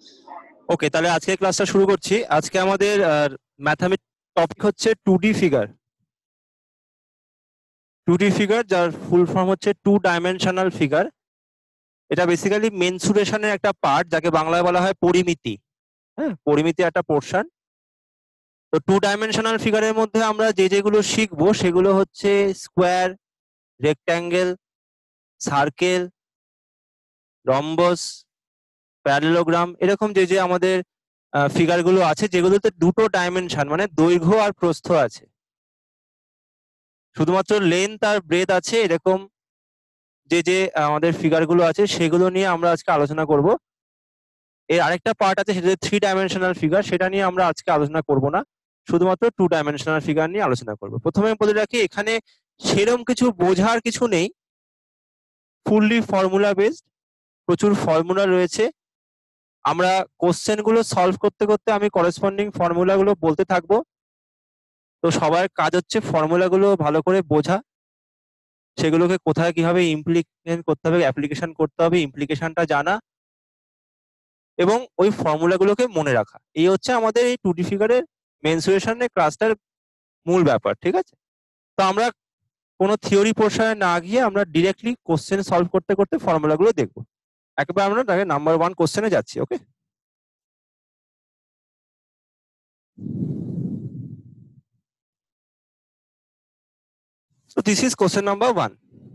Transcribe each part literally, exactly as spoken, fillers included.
ওকে, তাহলে আজকে ক্লাসটা শুরু করছি। আজকে আমাদের ম্যাথামেটিক্স টপিক হচ্ছে two D figure. Two D figure যার ফুল ফর্ম হচ্ছে টু ডাইমেনশনাল ফিগার। এটা বেসিক্যালি মেনসুরেশনের একটা পার্ট, যাকে বাংলায় বলা হয় পরিমিতি। হ্যাঁ, পরিমিতি একটা পোর্শন। তো টু ডাইমেনশনাল ফিগারের মধ্যে আমরা যে যেগুলো শিখবো সেগুলো হচ্ছে square, rectangle, circle, rhombus, parallelogram, এরকম যে যে আমাদের ফিগার গুলো আছে যেগুলোতে দুটো ডাইমেনশন মানে দৈর্ঘ্য আর প্রস্থ আছে, শুধুমাত্র লেন্থ আর ব্রেথ আছে, এরকম যে যে আমাদের ফিগার গুলো আছে সেগুলো নিয়ে আমরা আজকে আলোচনা করব। এর আরেকটা পার্ট আছে সেটা থ্রি ডাইমেনশনাল ফিগার, সেটা নিয়ে আমরা আজকে আলোচনা করব না, শুধুমাত্র টু ডাইমেনশনাল ফিগার নিয়ে আলোচনা করব। প্রথমে বলে রাখি, এখানে সেরকম কিছু বোঝার কিছু নেই, ফুললি ফর্মুলা বেসড, প্রচুর ফর্মুলা রয়েছে। আমরা কোশ্চেন গুলো সলভ করতে করতে আমি করেসপন্ডিং ফর্মুলা গুলো বলতে থাকবো। তো সবার কাজ হচ্ছে ফর্মুলা গুলো ভালো করে বোঝা, সেগুলোকে কোথায় কিভাবে ইমপ্লিমেন্ট করতে হবে, অ্যাপ্লিকেশন করতে হবে, ইমপ্লিকেশনটা জানা এবং ওই ফর্মুলাগুলোকে মনে রাখা। এই হচ্ছে আমাদের এই টু ডি ফিগারের মেনসুরেশনের ক্লাসটার মূল ব্যাপার, ঠিক আছে? তো আমরা কোনো থিওরি পোর্শনে না গিয়ে আমরা ডিরেক্টলি কোশ্চেন সলভ করতে করতে ফর্মুলাগুলো দেখবো। একেবারে আমরা তাকে নাম্বার ওয়ান কোশ্চেনে যাচ্ছি। Okay, so this is question number one.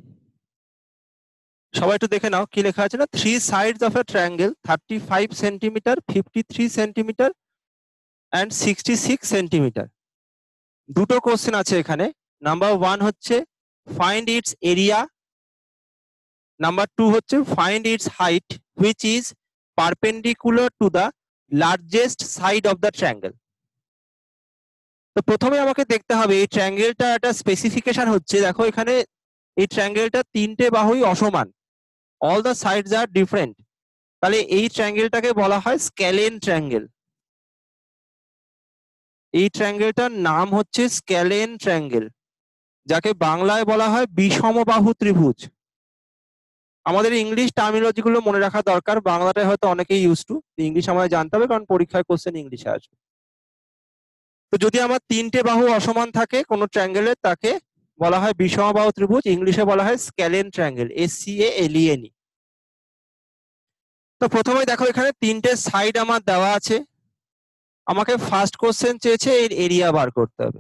সবাই একটু দেখে নাও কি লেখা আছে না, three sides of a triangle thirty five centimetre, fifty three centimetre and sixty six centimetre. দুটো কোশ্চেন আছে এখানে। নাম্বার ওয়ান হচ্ছে find its area, number two হচ্ছে find its height which is perpendicular to the largest side of the triangle. তো প্রথমে আমাকে দেখতে হবে এই ট্রায়াঙ্গেলটা একটা স্পেসিফিকেশন হচ্ছে, দেখো এখানে এই ট্রায়াঙ্গেলটা তিনটে বাহুই অসমান, all the sides are different. তাহলে এই ট্রায়াঙ্গেলটাকে বলা হয় স্ক্যালেন ট্রায়াঙ্গেল। এই ট্রায়াঙ্গেলটার নাম হচ্ছে স্ক্যালেন ট্রায়াঙ্গেল, যাকে বাংলায় বলা হয় বিষমবাহু ত্রিভুজ। আমাদের ইংলিশ টার্মিনোলজি গুলো মনে রাখা দরকার, বাংলাটা হয়তো অনেকেই ইউজ টু, ইংলিশ আমাদের জানতে হবে কারণ পরীক্ষায় কোশ্চেন ইংলিশে আসবে। তো যদি আমার তিনটে বাহু অসমান থাকে কোনো ট্রায়াঙ্গেলের, তাকে বলা হয় বিষমবাহু ত্রিভুজ, ইংলিশে বলা হয় scalene triangle, S C A L E N E. তো প্রথমে দেখো এখানে তিনটে সাইড আমার দেওয়া আছে, আমাকে ফার্স্ট কোশ্চেন চেয়েছে এর এরিয়া বার করতে হবে।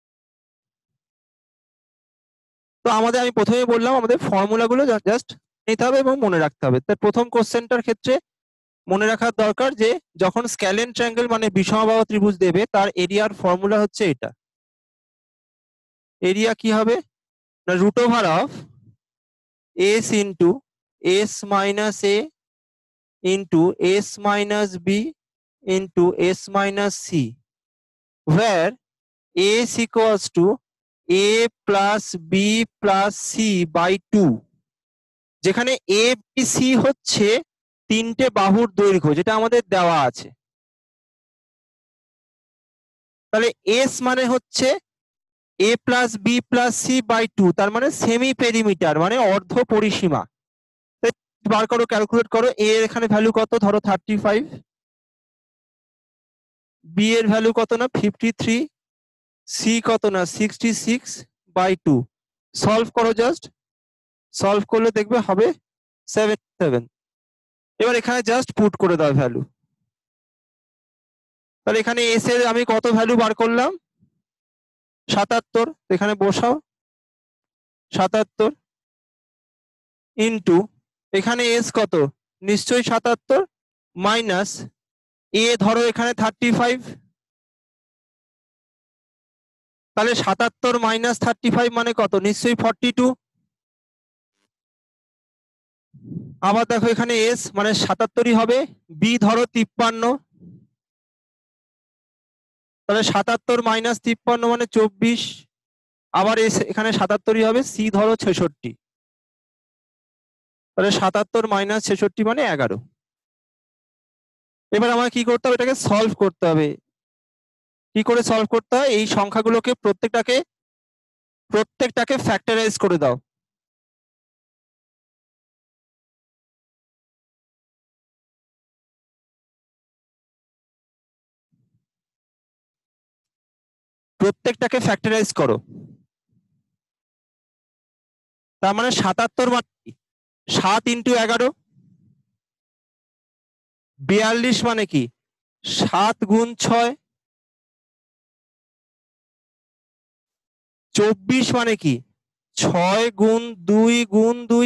তো আমাদের, আমি প্রথমেই বললাম, আমাদের ফর্মুলাগুলো জাস্ট নিতে হবে এবং মনে রাখতে হবে। তার প্রথম কোশ্চেনটার ক্ষেত্রে মনে রাখার দরকার যে যখন স্ক্যালেন ট্রায়াঙ্গেল মানে বিষমবাহু ত্রিভুজ দেবে, তার এরিয়ার ফর্মুলা হচ্ছে এটা। এরিয়া কি হবে না, root over of S into S minus A into S minus B into S minus C, where a is equals to a plus b plus c by two, যেখানে এ বি সি হচ্ছে তিনটে বাহুর দৈর্ঘ্য যেটা আমাদের দেওয়া আছে। তাহলে এস মানে হচ্ছে A plus B plus C by two, তার মানে সেমি পেরিমিটার মানে অর্ধ পরিসীমা। বার করো, ক্যালকুলেট করো, এ এর এখানে ভ্যালু কত, ধরো থার্টি ফাইভ, বি এর ভ্যালু কত না ফিফটি থ্রি, সি কত না sixty six by two. Solve করো, জাস্ট সলভ করলে দেখবে হবে সেভেন সেভেন। এবার এখানে জাস্ট পুট করে দাও ভ্যালু। তাহলে এখানে এস এর আমি কত ভ্যালু বার করলাম, সাতাত্তর, এখানে বসাও সাতাত্তর ইন্টু এখানে এস কত, নিশ্চয়ই সাতাত্তর, মাইনাস এ ধরো এখানে থার্টি ফাইভ, তাহলে সাতাত্তর মাইনাস থার্টি ফাইভ মানে কত, নিশ্চয়ই ফর্টি টু। আবার দেখো এখানে এস মানে সাতাত্তরই হবে, বি ধরো তিপ্পান্ন, তাহলে সাতাত্তর মাইনাস তিপ্পান্ন মানে চব্বিশ, আবার এস এখানে সাতাত্তরই হবে, সি ধরো ছেষট্টি, তাহলে সাতাত্তর মাইনাস ছেষট্টি মানে এগারো। এবার আমার কি করতে হবে, এটাকে সলভ করতে হবে। কি করে সলভ করতে হয়, এই সংখ্যাগুলোকে প্রত্যেকটাকে প্রত্যেকটাকে ফ্যাক্টরাইজ করে দাও। প্রত্যেকটাকে ফ্যাক্টরাইজ করো, তার মানে সাতাত্তর মানে কি সাত ইন্টু এগারো, বিয়াল্লিশ মানে কি সাত গুণ ছয়, চব্বিশ মানে কি ছয় গুণ দুই গুণ দুই,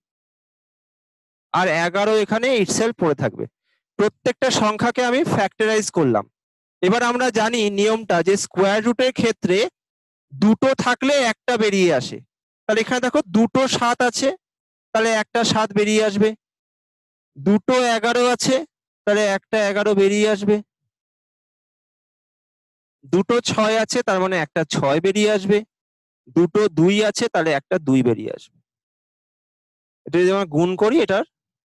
আর এগারো এখানে ইটসেলফ পড়ে থাকবে। প্রত্যেকটা সংখ্যাকে আমি ফ্যাক্টরাইজ করলাম। এবার আমরা জানি নিয়মটা যে স্কোয়ার রুটের ক্ষেত্রে দুটো থাকলে একটা বেরিয়ে আসে। তাহলে এখানে দেখো দুটো সাত আছে, তাহলে একটা সাত বেরিয়ে আসবে। দুটো এগারো আছে, তাহলে একটা এগারো বেরিয়ে আসবে। দুটো ছয় আছে, তার মানে একটা ছয় বেরিয়ে আসবে। দুটো দুই আছে, তাহলে একটা দুই বেরিয়ে আসবে। এটা যদি আমরা গুণ করি, এটার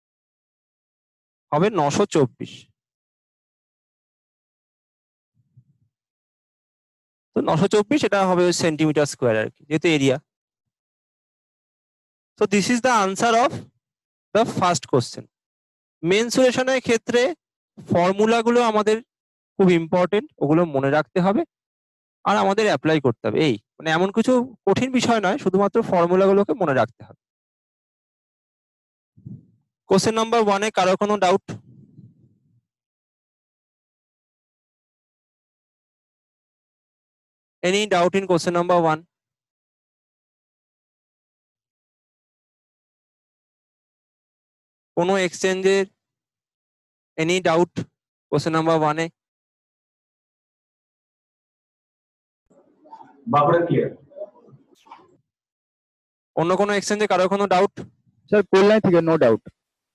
হবে নশো চব্বিশ। তো নশো চব্বিশ এটা হবে সেন্টিমিটার স্কোয়ার আর কি, যেহেতু এরিয়া। তো this is the answer of the first question. মেনসুরেশনের ক্ষেত্রে ফর্মুলাগুলো আমাদের খুব ইম্পর্টেন্ট, ওগুলো মনে রাখতে হবে আর আমাদের অ্যাপ্লাই করতে হবে। এই মানে এমন কিছু কঠিন বিষয় নয়, শুধুমাত্র ফর্মুলাগুলোকে মনে রাখতে হবে। কোশ্চেন নাম্বার ওয়ানে কারো কোনো doubt? Any doubt in question number one? কোনো এক্সচেঞ্জের এনি ডাউট কোশ্চেন নাম্বার ওয়ানে? অন্য কোনো এক্সচেঞ্জে কারো কোনো ডাউট? স্যার কল্যাণ থেকে নো ডাউট।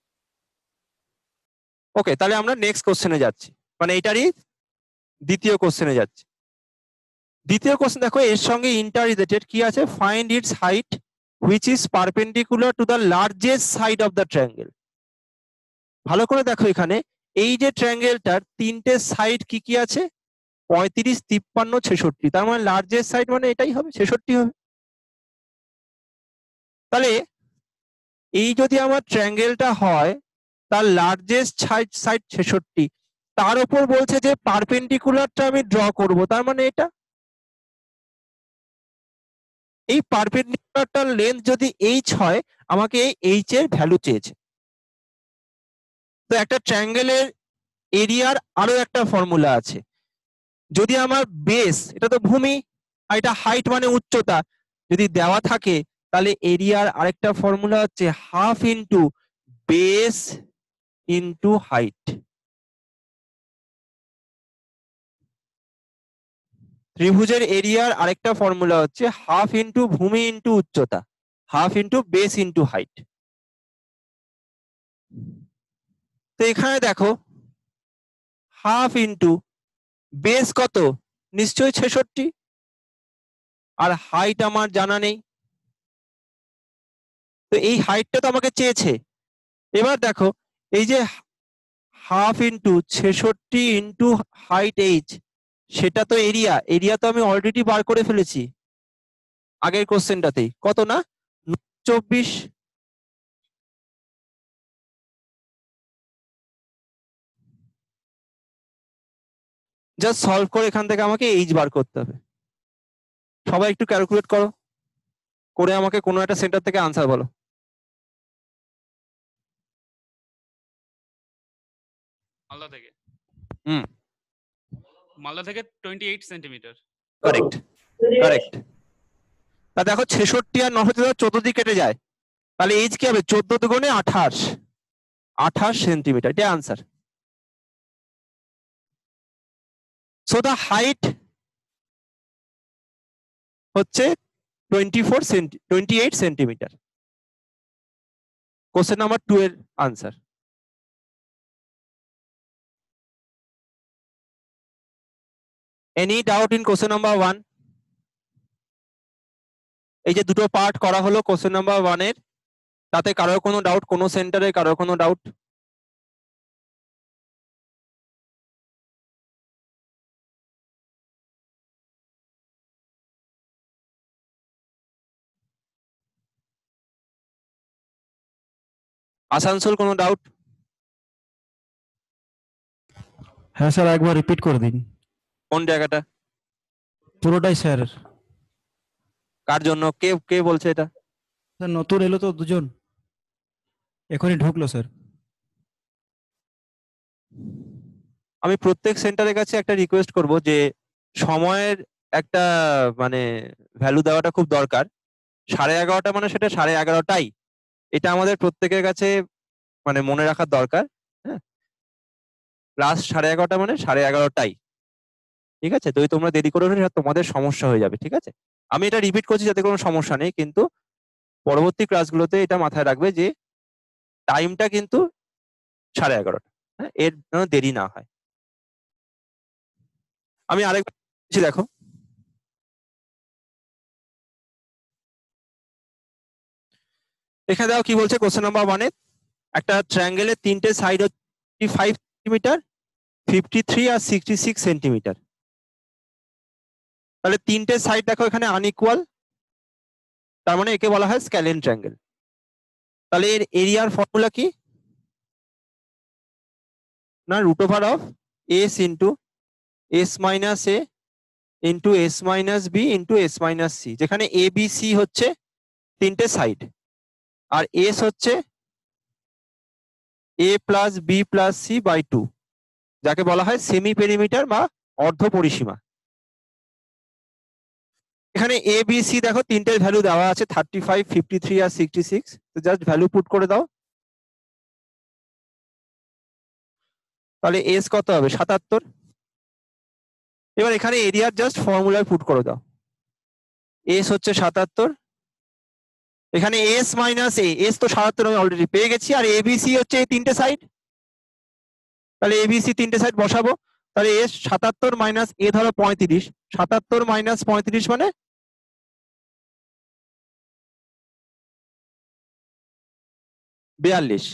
ওকে, তাহলে আমরা নেক্সট কোশ্চেনে যাচ্ছি, মানে এটারই দ্বিতীয় কোশ্চেনে যাচ্ছি। দ্বিতীয় কোশ্চেন দেখো, এর সঙ্গে ইন্টার রিলেটেড কি আছে, find its height which is perpendicular to the largest side of the triangle. ভালো করে দেখো, এখানে এই যে ট্রায়াঙ্গেলটার তিনটে সাইড কি কি আছে, পঁয়ত্রিশ, তিপ্পান্ন, ছেষট্টি। তার মানে লার্জেস্ট সাইড মানে এটাই হবে, ছেষট্টি হবে। তাহলে এই যদি আমার ট্রায়াঙ্গেলটা হয়, তার লার্জেস্ট সাইড সাইড ছেষট্টি, তার উপর বলছে যে পারপেন্ডিকুলারটা আমি ড্র করব, তার মানে এটা। এই পারপেন্ডিকুলারটার লেন্থ যদি এইচ হয়, আমাকে এই এইচ এর ভ্যালু চেয়েছে। তো একটা ট্রায়াঙ্গেলের এরিয়ার আরো একটা ফর্মুলা আছে। যদি আমার বেস, এটা তো ভূমি, আর এটা হাইট মানে উচ্চতা, যদি দেওয়া থাকে, তাহলে এরিয়ার আরেকটা ফর্মুলা হচ্ছে half into base into height. ত্রিভুজের এরিয়ার আরেকটা ফর্মুলা হচ্ছে হাফ ইন্টু ভূমি ইন্টু উচ্চতা, half into base into height. তো এখানে দেখো, হাফ ইন্টু বেস কত, নিশ্চয়ই ছেষট্টি, আর হাইট আমার জানা নেই। তো এই হাইটটা তো আমাকে চেয়েছে। এবার দেখো, এই যে হাফ ইন্টু ছেষট্টি ইন্টু হাইট এইচ, সেটা তো এরিয়া। এরিয়া তো আমি অলরেডি বার করে ফেলেছি আগের কোশ্চেনটাতেই, কত না চব্বিশ। জাস্ট সলভ করে এখান থেকে আমাকে এইচ বার করতে হবে। সবাই একটু ক্যালকুলেট করো, করে আমাকে কোনো একটা সেন্টার থেকে আনসার বলো। মালদা থেকে। হুম, মালদা থেকে আটাশ সেন্টিমিটার। Correct correct. তা দেখো, ছেষট্টি আর নশো চোদ্দ দিয়ে কেটে যায়, তাহলে এইচ কি হবে, চোদ্দ দুগুণে আঠাশ, আঠাশ সেন্টিমিটার, এটা আনসার। সো দা হাইট হচ্ছে twenty four centi twenty eight centimetre. Question number two এর answer. Any doubt in question number one? এই যে দুটো পার্ট করা হলো কোশ্চেন নাম্বার ওয়ান এর, তাতে কারোর কোনো ডাউট, কোনো সেন্টারে কারোর কোনো ডাউট? আসানসোল কোনো ডাউট? হ্যাঁ স্যার, একবার রিপিট করে দিন। কোন জায়গাটা? পুরোটাই স্যার। কার জন্য? কে কে বলছে এটা? স্যার নতুন এলো তো দুজন, এখনই ঢুকলো স্যার। আমি প্রত্যেক সেন্টারের কাছে একটা রিকোয়েস্ট করব যে সময়ের একটা মানে ভ্যালু দেওয়াটা খুব দরকার। সাড়ে এগারোটা মানে সেটা সাড়ে এগারোটাই, এটা আমাদের প্রত্যেকের কাছে মানে মনে রাখার দরকার। হ্যাঁ, লাস্ট সাড়ে এগারোটা মানে সাড়ে এগারোটাই, ঠিক আছে? তো তোমরা দেরি করে উঠলে তোমাদের সমস্যা হয়ে যাবে, ঠিক আছে? আমি এটা রিপিট করছি যাতে কোনো সমস্যা নেই, কিন্তু পরবর্তী ক্লাসগুলোতে এটা মাথায় রাখবে যে টাইমটা কিন্তু সাড়ে এগারোটা। হ্যাঁ, এর যেন দেরি না হয়। আমি আরেকবার বলছি, দেখো এখানে দেখো কি বলছে কোশ্চেন নাম্বার ওয়ানে, একটা ট্রায়াঙ্গেলের তিনটে সাইড হচ্ছে ফাইভ সেন্টিমিটার, ফিফটি থ্রি আর সিক্সটি সিক্স সেন্টিমিটার। তাহলে তিনটে সাইড দেখো এখানে আনইকুয়াল, তার মানে একে বলা হয় স্ক্যালেন ট্রায়াঙ্গেল। তাহলে এর এরিয়ার ফর্মুলা কি? না, root over of S into S minus A into S minus B into S minus C, যেখানে এ বি সি হচ্ছে তিনটে সাইড, আর এস হচ্ছে A plus B plus C by two, যাকে বলা হয় সেমি পেরিমিটার বা অর্ধ পরিসীমা। এখানে এ বি সি দেখো তিনটের ভ্যালু দেওয়া আছে, থার্টি ফাইভ, ফিফটি থ্রি আর সিক্সটি সিক্স। তো জাস্ট ভ্যালু পুট করে দাও, তাহলে এস কত হবে? সাতাত্তর। এবার এখানে এরিয়ার জাস্ট ফর্মুলায় পুট করে দাও, এস হচ্ছে সাতাত্তর, এখানে এস মাইনাস এ, এস তো সাতাত্তর আমি অলরেডি পেয়ে গেছি, আর এবিসি হচ্ছে এই তিনটে সাইড, তাহলে এবিসি তিনটে সাইড বসাবো। তাহলে এস সাতাত্তর মাইনাস এ ধরো পঁয়ত্রিশ, সাতাত্তর মাইনাস পঁয়ত্রিশ মানে বিয়াল্লিশ।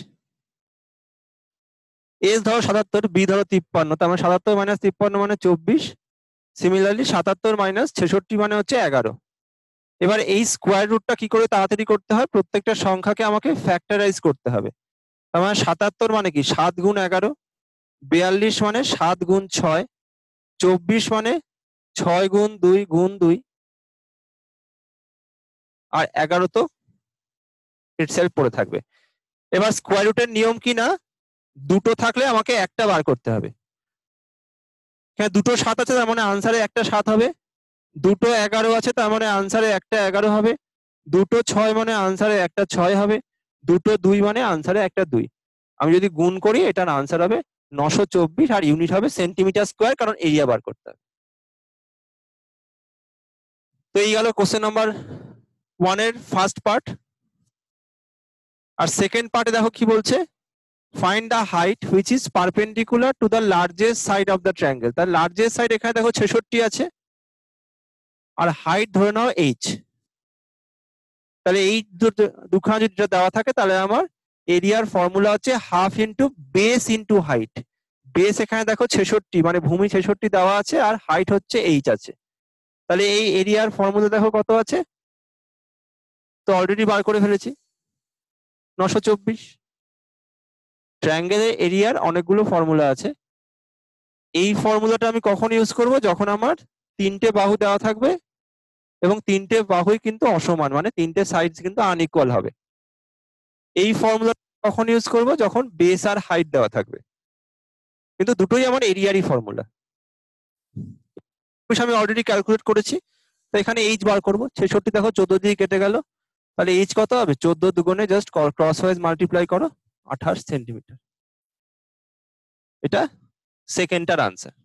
এস ধরো সাতাত্তর, বি ধরো তিপ্পান্ন, তার মানে সাতাত্তর মাইনাস তিপ্পান্ন মানে চব্বিশ। সিমিলারলি সাতাত্তর মাইনাস ছেষট্টি মানে হচ্ছে এগারো। এবার এই স্কোয়ার রুটটা কি করে তাড়াতাড়ি করতে হয়? প্রত্যেকটা সংখ্যাকে আমাকে ফ্যাক্টরাইজ করতে হবে। তার মানে সাতাত্তর মানে কি? সাত গুণ এগারো, বিয়াল্লিশ মানে সাত গুণ ছয়, চব্বিশ মানে ছয় গুণ দুই গুণ দুই, আর এগারো তো ইটসেলফ পড়ে থাকবে। এবার স্কোয়ার রুটের নিয়ম কি না, দুটো থাকলে আমাকে একটা বার করতে হবে। হ্যাঁ, দুটো সাত আছে তার মানে আনসারে একটা সাত হবে, দুটো এগারো আছে তার মানে আনসারে একটা এগারো হবে, দুটো ছয় মানে আনসারে একটা ছয় হবে, দুটো দুই মানে আনসারে একটা দুই। আমি যদি গুণ করি এটার আনসার হবে নশো চব্বিশ, আর ইউনিট হবে সেন্টিমিটার স্কোয়ার, কারণ এরিয়া বার করতে হবে। তো এই গেল কোশ্চেন নাম্বার ওয়ানের ফার্স্ট পার্ট। আর সেকেন্ড পার্টে দেখো কি বলছে, find the height which is perpendicular to the largest side of the triangle. তার লার্জেস্ট সাইড এখানে দেখো ছেষট্টি আছে, আর হাইট ধরে নাও এইচ। তাহলে এই দুখানা যদি দেওয়া থাকে তাহলে আমার এরিয়ার ফর্মুলা হচ্ছে half into base into height. Base এখানে দেখো ছেষট্টি, মানে ভূমি ছেষট্টি দেওয়া আছে, আর হাইট হচ্ছে এইচ আছে। তাহলে এই এরিয়ার ফর্মুলা দেখো কত আছে, তো অলরেডি বার করে ফেলেছি, নশো চব্বিশ। ট্রায়াঙ্গেলের এরিয়ার অনেকগুলো ফর্মুলা আছে, এই ফর্মুলাটা আমি কখন ইউজ করব? যখন আমার তিনটে বাহু দেওয়া থাকবে এবং তিনটে বাহুই কিন্তু অসমান, মানে তিনটে সাইডস কিন্তু আনইকুয়াল হবে। এই ফর্মুলা কখন ইউজ করব? যখন বেস আর হাইট দেওয়া থাকবে, কিন্তু দুটোই আমার এরিয়ারই ফর্মুলা। আমি অলরেডি ক্যালকুলেট করেছি, তো এখানে এইচ বার করবো। ছেষট্টি দেখো চোদ্দ দিয়ে কেটে গেল, তাহলে এইচ কত হবে? চোদ্দ দুগুণে জাস্ট ক্রস ওয়াইজ মাল্টিপ্লাই করো, আঠাশ সেন্টিমিটার। এটা সেকেন্ডটার আনসার।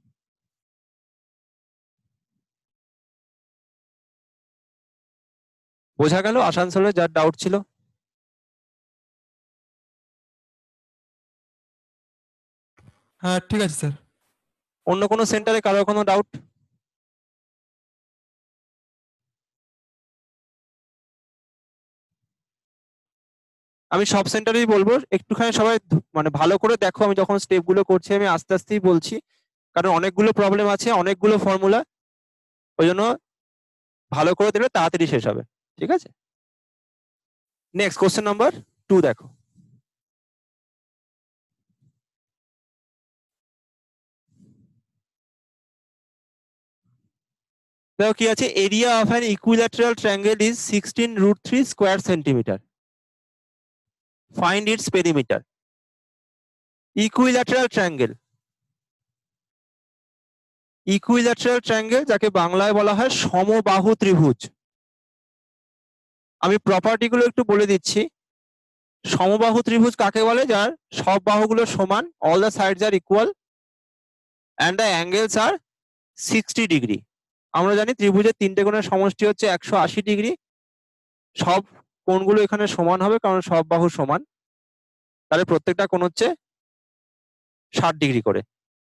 বোঝা গেল আসানসোলে যার ডাউট ছিল? হ্যাঁ ঠিক আছে স্যার। অন্য কোনো সেন্টারে কারো কোনো ডাউট? আমি সব সেন্টারেই বলবো একটুখানি সবাই মানে ভালো করে দেখো, আমি যখন স্টেপ গুলো করছি আমি আস্তে আস্তেই বলছি, কারণ অনেকগুলো প্রবলেম আছে, অনেকগুলো ফর্মুলা, ওই জন্য ভালো করে দেখলে তাড়াতাড়ি শেষ হবে, ঠিক আছে? নেক্সট কোশ্চেন নাম্বার টু দেখো। দেখো কি আছে, area of an equilateral triangle is sixteen root three square centimetre, find its perimeter. Equilateral triangle, equilateral triangle যাকে বাংলায় বলা হয় সমবাহু ত্রিভুজ। আমি প্রপার্টি গুলো একটু বলে দিচ্ছি। সমবাহু ত্রিভুজ কাকে বলে? যার সব বাহুগুলো সমান, all the sides are equal and the angles are sixty degree. আমরা জানি ত্রিভুজের তিনটে কোণের সমষ্টি হচ্ছে একশো আশি ডিগ্রি। সব কোণগুলো এখানে সমান হবে কারণ সব বাহু সমান, তাহলে প্রত্যেকটা কোণ হচ্ছে ষাট ডিগ্রি করে।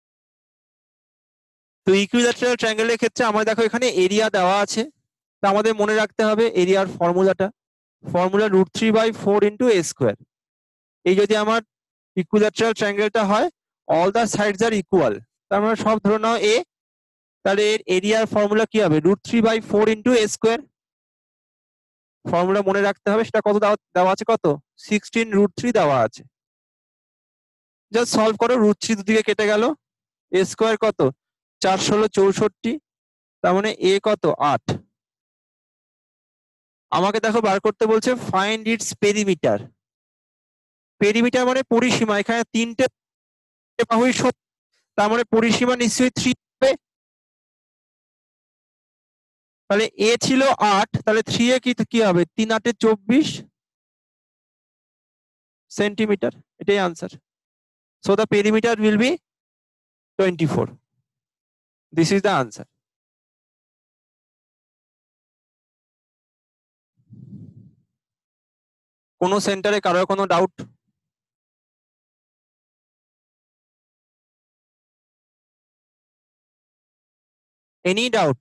তো ইকুইল্যাটারাল ট্রায়াঙ্গেলের ক্ষেত্রে আমার দেখো এখানে এরিয়া দেওয়া আছে, তা আমাদের মনে রাখতে হবে এরিয়ার ফর্মুলাটা। Formula root three by four into A square. এই যদি আমার ইকুইল্যাটারাল ট্রায়াঙ্গেলটা হয়, all the sides are equal, তার মানে সব ধরে নাও এ, তাহলে এর এরিয়ার ফর্মুলা কি হবে? Root three by four into A square. Formula মনে রাখতে হবে। সেটা কত দেওয়া আছে? কত? সিক্সটিন রুট থ্রি দেওয়া আছে। জাস্ট সলভ করো, রুট থ্রি দুদিকে কেটে গেল, এ স্কোয়ার কত? চার ষোলো চৌষট্টি, তার মানে এ কত? আট। আমাকে দেখো বার করতে বলছে ফাইন্ড ইটস পেরিমিটার। পেরিমিটার মানে পরিসীমা। এখানে তিনটে বাহুই সমান, তার মানে পরিসীমা নিশ্চয়ই থ্রি হবে। তাহলে এ ছিল আট, তাহলে থ্রি এ কি কি হবে? তিন আটে চব্বিশ সেন্টিমিটার। এটাই answer. So the perimeter will be twenty four. This is the answer. কোনো সেন্টারে কারোর কোনো ডাউট? Any doubt?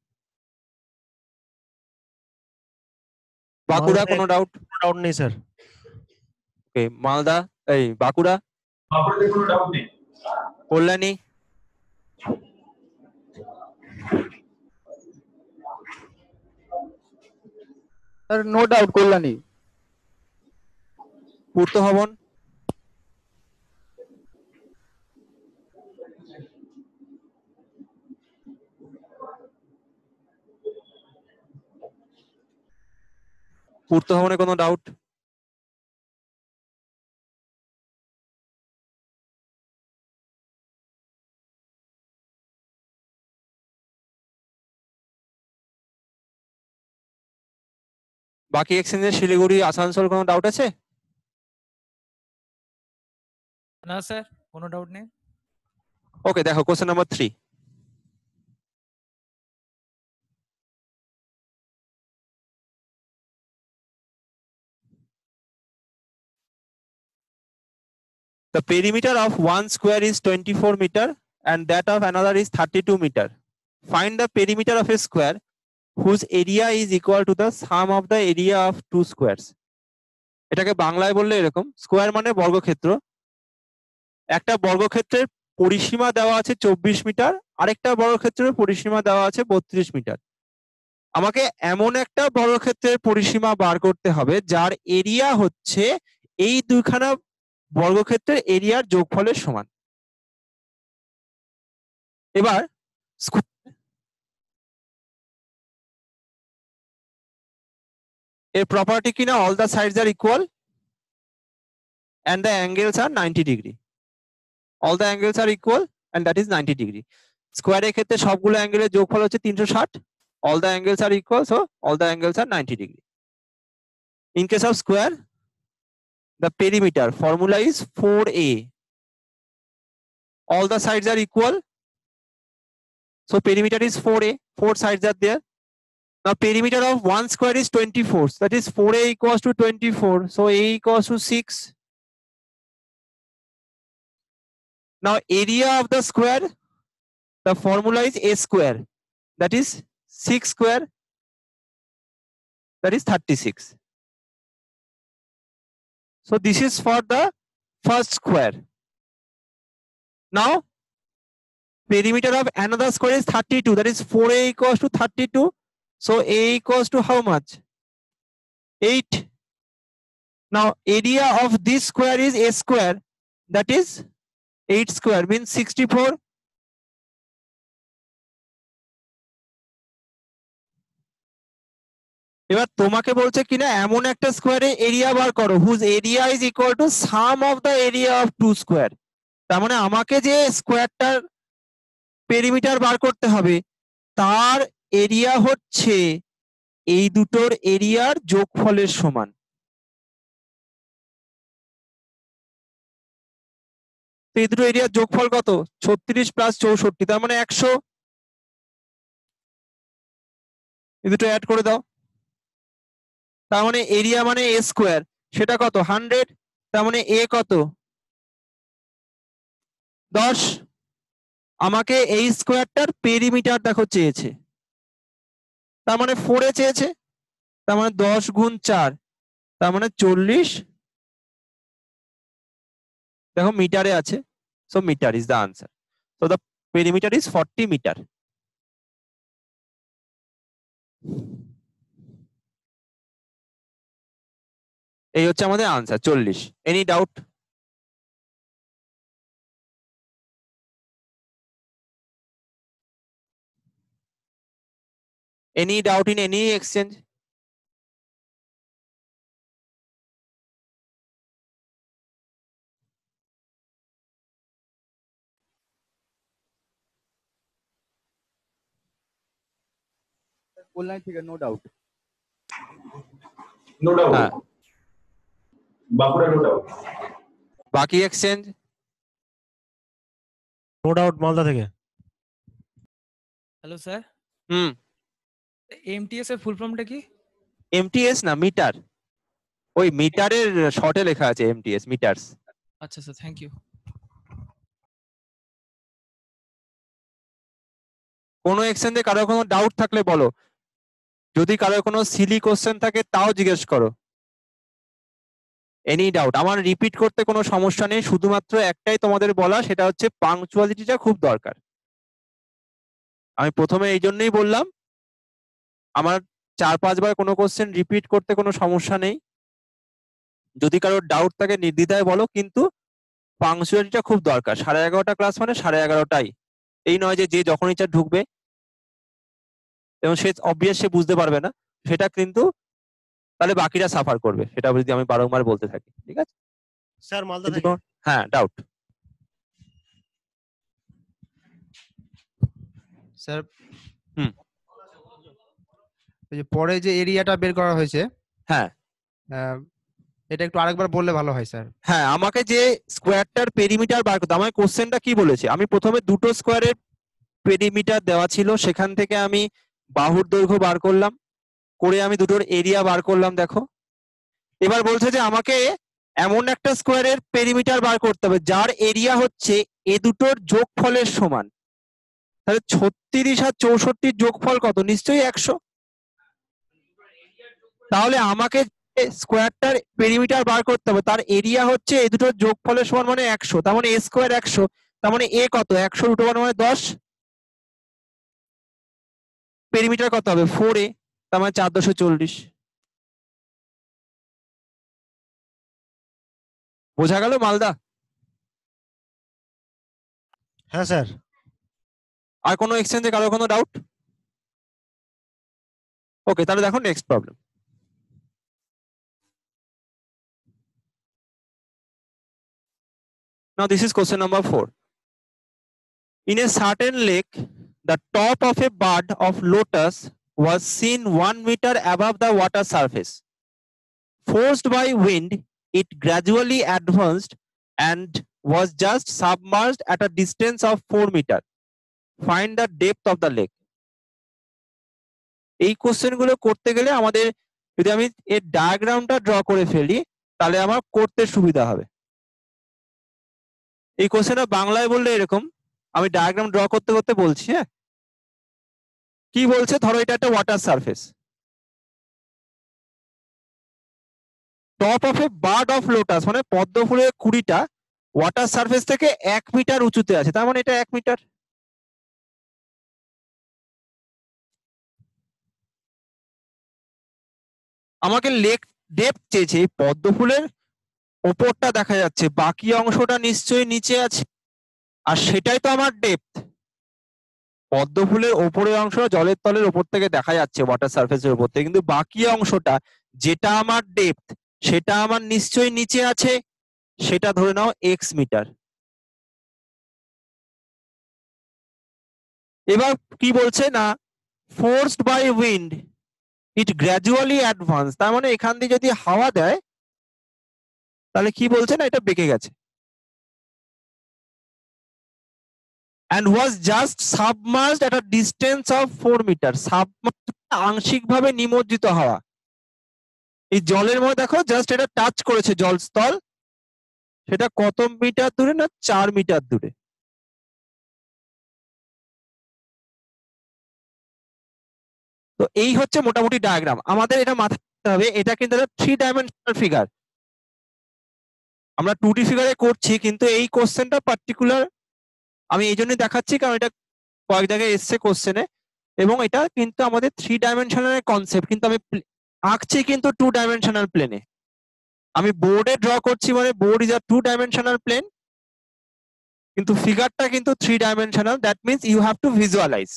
বাঁকুড়া কোনো ডাউট? ডাউট নেই স্যার। ওকে, মালদা, এই বাঁকুড়া, বাঁকুড়াতে কোনো ডাউট নেই। Kalyani, sir no doubt Kalyani. Purta Bhavan, পূর্ত ভবনে কোনো ডাউট? বাকি এক্সচেঞ্জের শিলিগুড়ি, আসানসোল কোনো ডাউট আছে? না স্যার, কোনো ডাউট নেই। ওকে, দেখো question number three. The perimeter of one square is twenty-four meter and that of another is thirty-two meter. Find the perimeter of a square whose area is equal to the sum of the area of two squares. এটাকে বাংলায় বললে এরকম, square মানে বর্গক্ষেত্র। একটা বর্গক্ষেত্রের পরিসীমা দেওয়া আছে চব্বিশ মিটার, আরেকটা বর্গক্ষেত্রের পরিসীমা দেওয়া আছে বত্রিশ মিটার। আমাকে এমন একটা বর্গক্ষেত্রের পরিসীমা বার করতে হবে যার এরিয়া হচ্ছে এই দুইখানা বর্গক্ষেত্রের এরিয়ার যোগফলের সমান। এবার এর প্রপার্টি কিনা, all the sides are equal and the angles are ninety degree. All the angles are equal and that is ninety degree. স্কোয়ারের ক্ষেত্রে সবগুলো অ্যাঙ্গেলের যোগফল হচ্ছে তিনশো ষাট। All the angles are equal, so all the angles are ninety degree. In case of square, the perimeter formula is four A. All the sides are equal, so perimeter is four A. Four sides are there. Now perimeter of one square is twenty-four. So that is four A equals to twenty-four. So A equals to six. Now area of the square, the formula is A square. That is six square. That is thirty-six. So this is for the first square. Now perimeter of another square is thirty-two. That is four A equals to thirty-two. So A equals to how much? eight. Now area of this square is A square. That is eight square means sixty-four. এবার তোমাকে বলছে কিনা এমন একটা স্কোয়ারে area বার করো whose area is equal to sum of the area of two square. তার মানে আমাকে যে স্কোয়ারটার পেরিমিটার বার করতে হবে তার এরিয়া হচ্ছে এই দুটোর এরিয়ার যোগফলের সমান। তো এই দুটো এরিয়ার যোগফল কত? ছত্রিশ প্লাস চৌষট্টি, তার মানে একশো। এই দুটো অ্যাড করে দাও, তার মানে এরিয়া মানে এ স্কোয়ার, সেটা কত? হান্ড্রেড। তার মানে এ কত? দশ। আমাকে এই স্কোয়ারটার পেরিমিটার দেখো চেয়েছে, তার মানে ফোরে চেয়েছে, তার মানে দশ গুণ চার, তার মানে চল্লিশ। দেখো মিটারে আছে, so metre is the answer. So the perimeter is forty metre. এই হচ্ছে আমাদের আনসার চল্লিশ। Any doubt? Any doubt in any exchange? Kalyani থেকে নো ডাউট। No doubt. হ্যাঁ, বাঁকুড়া নো ডাউট। বাকি এক্সচেঞ্জ? নো ডাউট মালদা থেকে। হ্যালো স্যার, হুম, এমটিএস এর ফুল ফর্মটা কি? এমটিএস না মিটার, ওই মিটারের শর্টে লেখা আছে এমটিএস, মিটারস। আচ্ছা স্যার, থ্যাংক ইউ। কোনো এক্সচেঞ্জে কারো কোনো ডাউট থাকলে বলো, যদি কারো কোনো সিলি কোশ্চেন থাকে তাও জিজ্ঞেস করো। Any doubt? আমার রিপিট করতে কোনো সমস্যা নেই, শুধুমাত্র একটাই তোমাদের বলা, সেটা হচ্ছে পাংচুয়ালিটিটা খুব দরকার। আমি প্রথমে এই জন্যই বললাম, আমার চার পাঁচবার কোনো কোশ্চেন রিপিট করতে কোনো সমস্যা নেই, যদি কারোর ডাউট থাকে নির্দ্বিধায় বলো, কিন্তু পাংচুয়ালিটিটা খুব দরকার। সাড়ে এগারোটা ক্লাস মানে সাড়ে এগারোটাই, এই নয় যে যে যখন ইচ্ছা ঢুকবে এবং সে অবভিয়াস সে বুঝতে পারবে না, সেটা কিন্তু তাহলে বাকিরা সাফার করবে, সেটা যদি আমি বারংবার বলতে থাকি। ঠিক আছে স্যার মালদা কিন্তু থেকে। কোনো- হ্যাঁ, ডাউট? স্যার হুম। ওই যে পরে যে এরিয়াটা বের করা হয়েছে, হ্যাঁ আহ, এটা একটু আরেকবার বললে ভালো হয় স্যার। হ্যাঁ, আমাকে যে স্কোয়ারটার পেরিমিটার বার করতে, আমার কোশ্চেনটা কি বলেছে, আমি প্রথমে দুটো স্কোয়ারের পেরিমিটার দেওয়া ছিল, সেখান থেকে আমি বাহুর দৈর্ঘ্য বার করলাম, করে আমি দুটোর এরিয়া বার করলাম। দেখো এবার বলছে যে আমাকে এমন একটা স্কোয়ারের পেরিমিটার বার করতে হবে যার এরিয়া হচ্ছে এ দুটোর যোগফলের সমান। তাহলে ছত্রিশ আর চৌষট্টির যোগফল কত? নিশ্চয়ই একশো। তাহলে আমাকে স্কোয়ারটার পেরিমিটার বার করতে হবে, তার এরিয়া হচ্ছে এই দুটোর যোগফলের সমান মানে একশো, তার মানে এ স্কোয়ার একশো, তার মানে এ কত? একশো রুট ওভার মানে দশ। পেরিমিটার কত হবে? ফোর এ, তার মানে চার দশে চল্লিশ। বোঝা গেল মালদা? হ্যাঁ স্যার। আর কোনো এক্সচেঞ্জে কারো কোনো ডাউট? ওকে, তাহলে দেখো next problem. Now this is question number four. In a certain lake, the top of a bud of lotus was seen one meter above the water surface. Forced by wind, it gradually advanced and was just submerged at a distance of four meter. Find the depth of the lake. এই question গুলো করতে গেলে আমাদের, যদি আমি এর ডায়াগ্রামটা draw করে ফেলি তাহলে আমার করতে সুবিধা হবে। এই কোশ্চেনটা বাংলায় বললে এরকম, আমি ডায়াগ্রাম ড্র করতে করতে বলছি। হ্যাঁ, কি বলছে, ধরো এটা একটা water surface, top of a bud of lotus মানে পদ্ম ফুলের কুড়িটা ওয়াটার সারফেস থেকে এক মিটার উঁচুতে আছে, তার মানে এটা এক মিটার। আমাকে লেক ডেপথ চেয়েছে, এই পদ্ম ফুলের ওপরটা দেখা যাচ্ছে, বাকি অংশটা নিশ্চয়ই নিচে আছে, আর সেটাই তো আমার ডেপথ। পদ্ম ফুলের ওপরের অংশটা জলের তলের ওপর থেকে দেখা যাচ্ছে ওয়াটার সারফেসের উপর থেকে, কিন্তু বাকি অংশটা যেটা আমার ডেপথ সেটা আমার নিশ্চয়ই নিচে আছে, সেটা ধরে নাও এক্স মিটার। এবার কি বলছে না, forced by wind it gradually advance, তার মানে এখান দিয়ে যদি হাওয়া দেয় তাহলে কি বলছে না, এটা বেঁকে গেছে। and was just submerged at a distance of four metre. Submerge আংশিকভাবে নিমজ্জিত হওয়া, এই জলের মধ্যে দেখো জাস্ট এটা টাচ করেছে জলস্থল, সেটা কত মিটার দূরে না চার মিটার দূরে। তো এই হচ্ছে মোটামুটি ডায়াগ্রাম। আমাদের এটা মাথায় রাখতে হবে, এটা কিন্তু থ্রি ডাইমেনশনাল ফিগার। আমরা টু ডি ফিগারে করছি, কিন্তু এই কোশ্চেনটা পার্টিকুলার আমি এই জন্যই দেখাচ্ছি কারণ এটা কয়েক জায়গায় এসছে কোশ্চেনে, এবং এটা কিন্তু আমাদের থ্রি ডাইমেনশনাল কনসেপ্ট, কিন্তু আমি আঁকছি কিন্তু টু ডাইমেনশনাল প্লেনে। আমি বোর্ডে ড্র করছি মানে board is a two dimensional plane, কিন্তু ফিগারটা কিন্তু three dimensional. That means you have to visualise,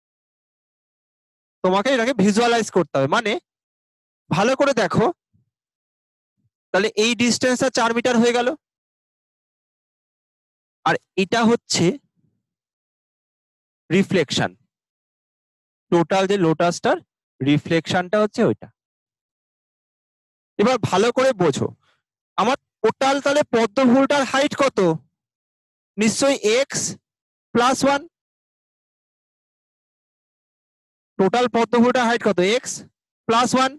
তোমাকে এটাকে ভিজুয়ালাইজ করতে হবে। মানে ভালো করে দেখো, তাহলে এই ডিস্টেন্সটা চার মিটার হয়ে গেল, আর এটা হচ্ছে রিফ্লেকশন, টোটাল যে লোটাসটার রিফ্লেকশনটা হচ্ছে ওইটা। এবার ভালো করে বোঝো, আমার টোটাল তাহলে পদ্ম ফুলটার হাইট কত, নিশ্চয়ই এক্স প্লাস ওয়ান। টোটাল পদ্ম ফুলটার হাইট কত, এক্স প্লাস ওয়ান।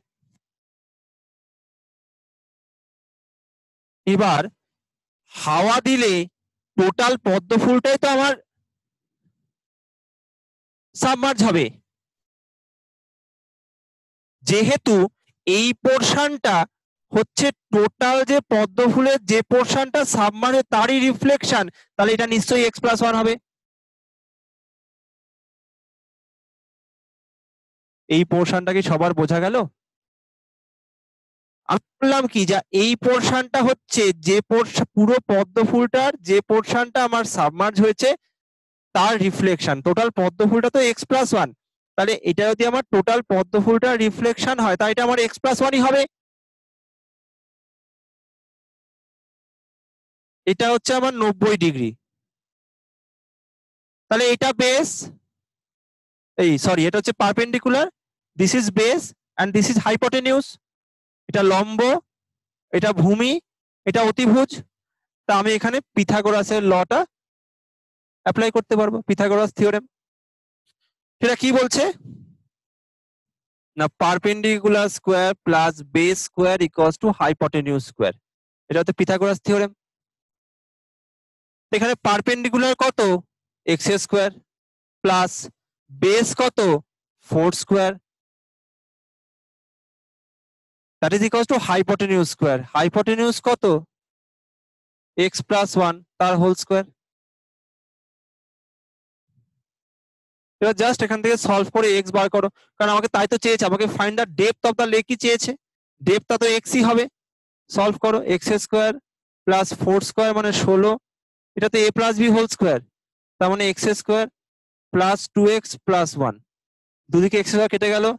এবার হাওয়া দিলে টোটাল পদ্ম ফুলটাই তো আমার সাবমার্জ হবে, যেহেতু এই পোর্শনটা হচ্ছে টোটাল যে পদ্ম ফুলের যে পোর্শনটা সাবমার্জ তারই রিফ্লেকশন, তাহলে এটা নিশ্চয়ই এক্স প্লাস ওয়ান হবে। এই পোর্শনটা কি সবার বোঝা গেল? আমি বললাম কি, যা এই পোর্শনটা হচ্ছে যে পোর্শন পুরো পদ্ম ফুলটার যে পোর্শনটা আমার সাবমার্জ হয়েছে তার রিফ্লেকশন। টোটাল পদ্ম ফুলটা তো এক্স প্লাস ওয়ান, তাহলে এটা যদি আমার টোটাল পদ্ম ফুলটার রিফ্লেকশন হয় তাহলে এটা আমার এক্স প্লাস ওয়ানই হবে। এটা হচ্ছে আমার নব্বই ডিগ্রি, তাহলে এটা বেস, এই সরি এটা হচ্ছে perpendicular, this is base and this is hypotenuse. এটা লম্ব, এটা ভূমি, এটা অতিভুজ। তা আমি এখানে পিথাগোরাসের লটা অ্যাপ্লাই করতে পারবো, পিথাগোরাস থিওরেম। সেটা কি বলছে না, perpendicular square plus base square equals to hypotenuse square. এটা হচ্ছে পিথাগোরাস থিওরেম। এখানে পারপেন্ডিকুলার কত, এক্স স্কোয়ার প্লাস বেস কত, four square, that is equals to hypotenuse square. Hypotenuse কত, এক্স প্লাস ওয়ান তার হোল স্কোয়ার। এবার জাস্ট এখান থেকে সলভ করে এক্স বার করো, কারণ আমাকে তাই তো চেয়েছে, আমাকে find the depth of the lake কি চেয়েছে, ডেপথটা তো এক্সই হবে। সলভ করো, x square plus four square মানে ষোলো, এটাতে a plus b whole square, তার মানে x square plus two x plus one, দুদিকে এক্স স্কোয়ার কেটে গেল,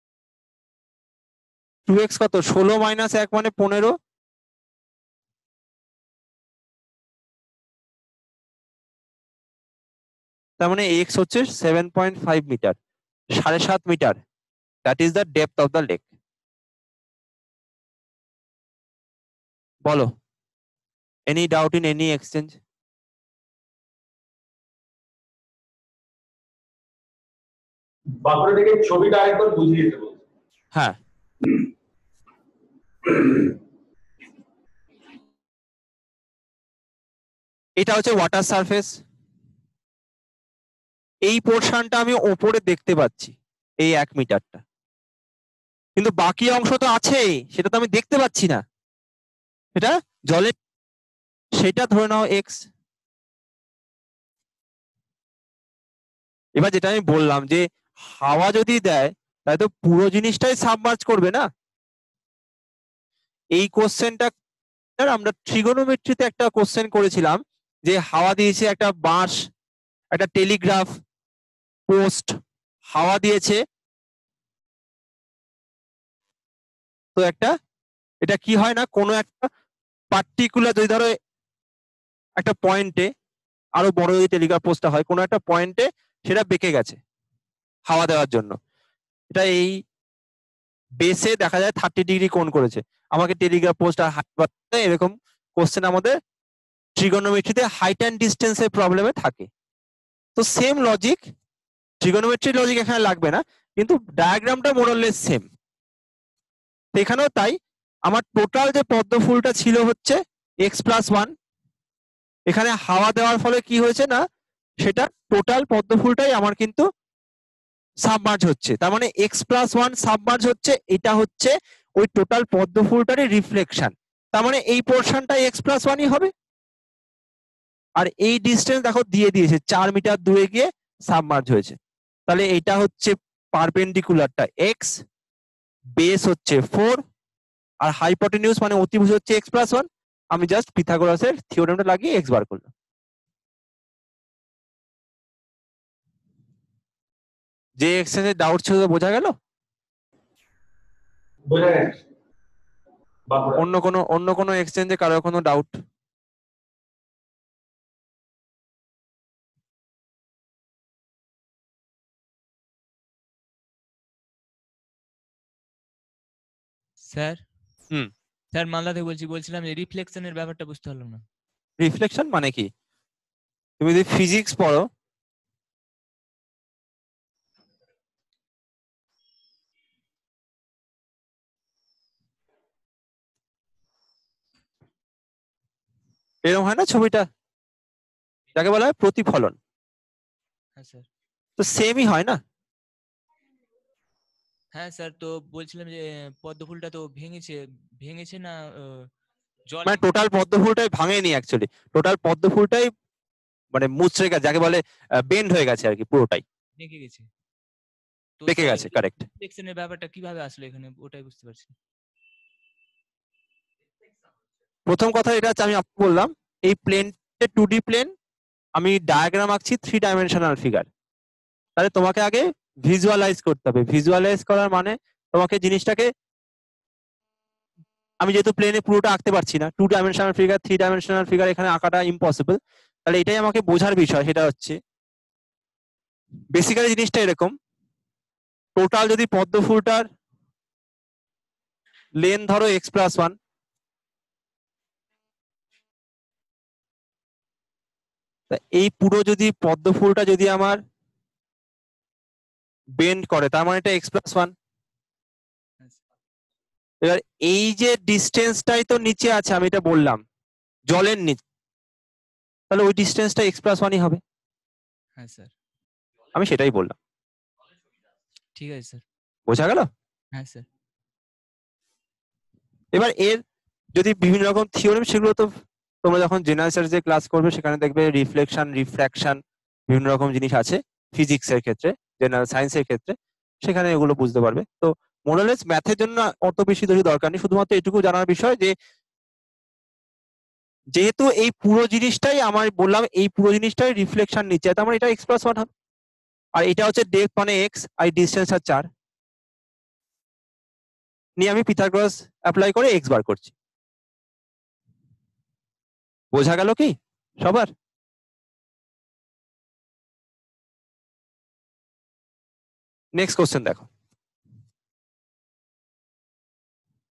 টু এক্স কত, ষোলো মাইনাস এক মানে পনেরো, তার মানে এক্স হচ্ছে সেভেন পয়েন্ট ফাইভ মিটার, সাড়ে সাত মিটার। That is the depth of the lake. বলো, any doubt in any exchange? Bankura থেকে ছবিটা আরেকবার বুঝিয়ে দিতে বলছি। হ্যাঁ, এটা হচ্ছে ওয়াটার সারফেস, এই পোর্শনটা আমি ওপরে দেখতে পাচ্ছি, এই এক মিটারটা, কিন্তু বাকি অংশ তো আছে সেটা তো আমি দেখতে পাচ্ছি না, এটা জলে, সেটা ধরে নাও এক্স। এবার যেটা আমি বললাম যে হাওয়া যদি দেয় তাহলে তো পুরো জিনিসটাই সাবমার্জ করবে না। এই কোশ্চেনটা আমরা ট্রিগোনোমেট্রিতে একটা কোশ্চেন করেছিলাম, যে হাওয়া দিয়েছে একটা বাঁশ, একটা টেলিগ্রাফ, পোস্ট হাওয়া দিয়েছে, তো একটা এটা কি হয় না, কোনো একটা পার্টিকুলার যদি ধরো একটা পয়েন্টে, আরো বড় যদি টেলিগ্রাফ পোস্টটা হয়, কোনো একটা পয়েন্টে সেটা বেঁকে গেছে হাওয়া দেওয়ার জন্য, এটা এই বেসে দেখা যায় থার্টি ডিগ্রি কোণ করেছে, আমাকে টেলিগ্রাফ পোস্ট আর হাইট বাড়াতে, এরকম কোশ্চেন আমাদের ট্রিগোনোমেট্রিতে হাইট অ্যান্ড ডিস্টেন্সের প্রবলেমে থাকে। তো সেম লজিক, ট্রিগোনোমেট্রি লজিক এখানে লাগবে না, কিন্তু ডায়াগ্রামটা মোরলেস সেম। এখানেও তাই, আমার টোটাল যে পদ্ম ফুলটা ছিল হচ্ছে এক্স প্লাস ওয়ান, এখানে হাওয়া দেওয়ার ফলে কি হয়েছে না, সেটা টোটাল পদ্ম ফুলটাই আমার কিন্তু সাবমার্জ হচ্ছে, তার মানে এক্স প্লাস ওয়ান সাবমার্জ হচ্ছে, এটা হচ্ছে ওই টোটাল পদ্ম ফুলটারই রিফ্লেকশন, তার মানে এই পোর্শনটাই এক্স প্লাস ওয়ানই হবে। আর এই ডিস্টেন্স দেখো দিয়ে দিয়েছে, চার মিটার দূরে গিয়ে সাবমার্জ হয়েছে, তাহলে এটা হচ্ছে পারপেন্ডিকুলারটা এক্স, বেস হচ্ছে ফোর, আর হাইপোটেনিউস মানে অতিভুজ হচ্ছে এক্স প্লাস ওয়ান। আমি জাস্ট পিথাগোরাসের থিওরেমটা লাগিয়ে এক্স বার করলাম। যে এক্সচেঞ্জের ডাউট ছিল বোঝা গেল? বোঝা গেছে বাঁকুড়া। অন্য কোনো অন্য কোনো এক্সচেঞ্জে কারো কোনো ডাউট? স্যার হুম। স্যার মালদা থেকে বলছি, বলছিলাম যে রিফ্লেকশনের ব্যাপারটা বুঝতে পারলাম না। রিফ্লেকশন মানে কি? তুমি যদি ফিজিক্স পড়ো, এরকম হয় না ছবিটা, যাকে বলা হয় প্রতিফলন, হ্যাঁ স্যার। তো সেমই হয় না? হ্যাঁ স্যার, তো বলছিলাম যে পদ্ম ফুলটা তো ভেঙেছে ভেঙেছে না আহ, জল মানে টোটাল পদ্ম ফুলটাই ভাঙেনি অ্যাকচুয়ালি, টোটাল পদ্ম ফুলটাই মানে মুচড়ে গেছে, যাকে বলে বেন্ড হয়ে গেছে আর কি, পুরোটাই বেঁকে গেছে। তো বেঁকে স্যার গেছে, কারেক্ট। রিফ্লেকশনের ব্যাপারটা কিভাবে আসলো এখানে, ওটাই বুঝতে পারছি না। প্রথম কথা এটা হচ্ছে, আমি আপনাকে বললাম এই প্লেনটা টু ডি প্লেন, আমি ডায়াগ্রাম আঁকছি থ্রি ডাইমেনশনাল ফিগার, তাহলে তোমাকে আগে ভিজুয়ালাইজ করতে হবে। ভিজুয়ালাইজ করার মানে তোমাকে জিনিসটাকে, আমি যেহেতু প্লেনে পুরোটা আঁকতে পারছি না, two dimensional figure three dimensional figure এখানে আঁকাটা ইম্পসিবল, তাহলে এটাই আমাকে বোঝার বিষয়, সেটা হচ্ছে বেসিক্যালি জিনিসটা এরকম, টোটাল যদি পদ্ম ফুলটার লেন ধরো এক্স প্লাস ওয়ান, এই পুরো যদি পদ্ম ফুলটা যদি আমার বেন্ড করে, তার মানে এটা এক্স প্লাস ওয়ান। এবার এই যে ডিস্টেন্সটাই তো নিচে আছে, আমি এটা বললাম জলের নিচে, তাহলে ওই ডিস্টেন্সটা এক্স প্লাস ওয়ানই হবে, হ্যাঁ স্যার। আমি সেটাই বললাম। ঠিক আছে স্যার। বোঝা গেল? হ্যাঁ স্যার। এবার এর যদি বিভিন্ন রকম থিওরেম, সেগুলো তো তোমরা যখন জেনারেল সায়েন্সে ক্লাস করবে সেখানে দেখবে রিফ্লেকশন, রিফ্র্যাকশন, বিভিন্ন রকম জিনিস আছে ফিজিক্সের ক্ষেত্রে, জেনারেল সায়েন্সের ক্ষেত্রে, সেখানে এগুলো বুঝতে পারবে। তো মোরালেস ম্যাথের জন্য অত বেশি কিছু দরকার নেই, শুধুমাত্র এটুকু জানার বিষয় যে যেহেতু এই পুরো জিনিসটাই আমার বললাম, এই পুরো জিনিসটাই রিফ্লেকশন নিচ্ছে, তার মানে এটা এক্স প্লাস ওয়ান হবে, আর এটা হচ্ছে ডেপথ মানে এক্স, আর ডিস্টেন্স আর চার, নিয়ে আমি পিথাগোরাস অ্যাপ্লাই করে এক্স বার করছি। বোঝা গেল কি সবার? নেক্সট কোশ্চেন দেখো।